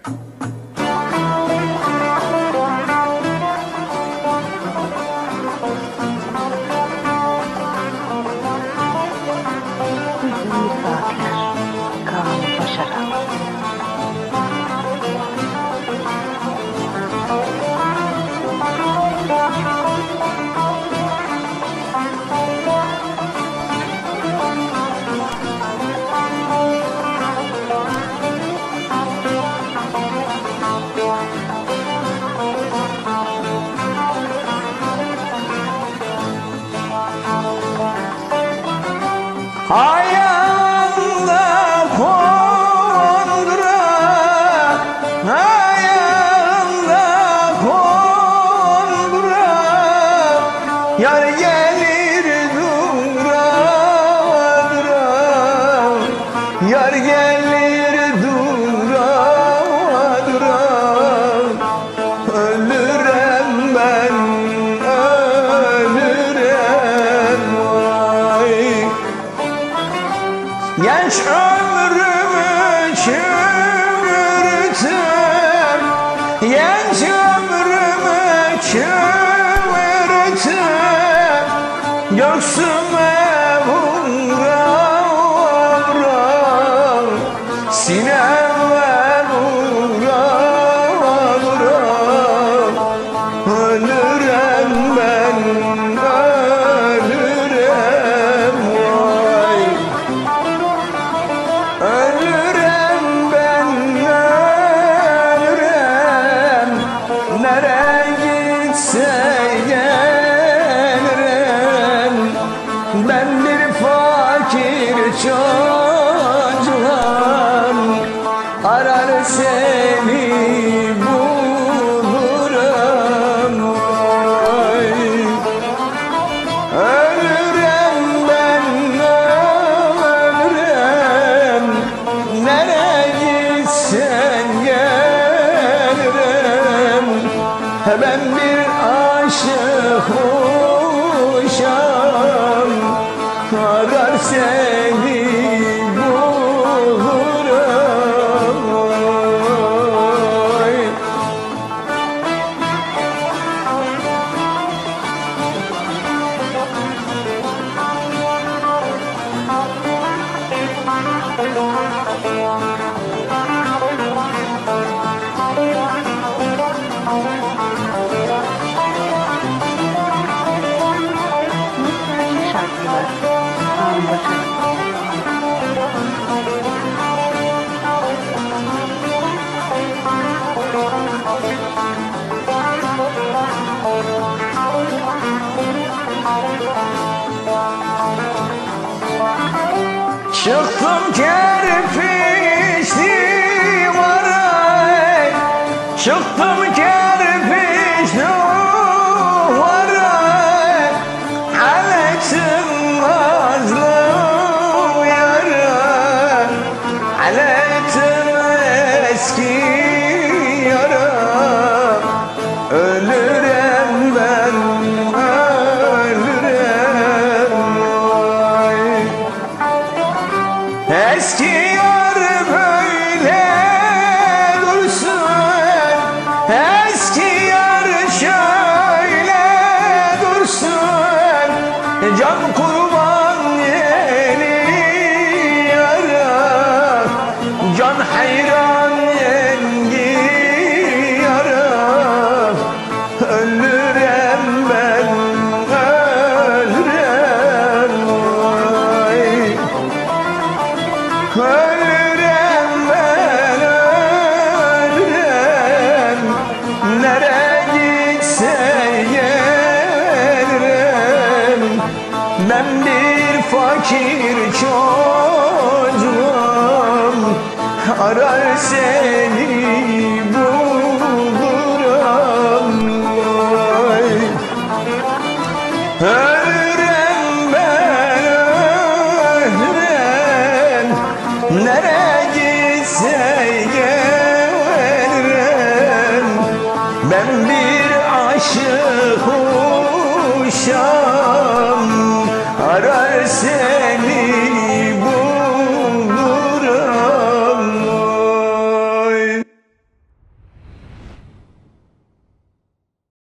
Hüzünlü saatler, kanı başaran. Ayağında Kundura, ayağında Kundura, yar gelir dura dura, yar gelir dura dura, ölürem ben, ölürem vay. Genç ömrümü çürütüm, genç ömrümü çürütüm, göğsüme vura vura, sineme vura vura, ölürem ben, ölürem vay. Ölürem ben, ölürem, nereye gitse gelirim. Ben bir fakir çocuğum, arar seni bulurum vay. Ölürem ben, ölürem, nereye gitsen gelirim. Ben bir aşık uşağım, arar seni bulurum vay. Nostalji şarkılar, kanı başaran. Çıktım kerpiçli duvara, çıktım kerpiçli duvara, aletim nazlı yara, aletim eski yara, ölürem ben, ölürem vay. Eski yar böyle dursun, eski yar şöyle dursun, can kurban yeni yara, can hayran yengi yara, ölürem ben, ölürem vay. Ölürem ben, ölürem, nereye gitse gelirim. Ben bir fakir çocuğum, arar seni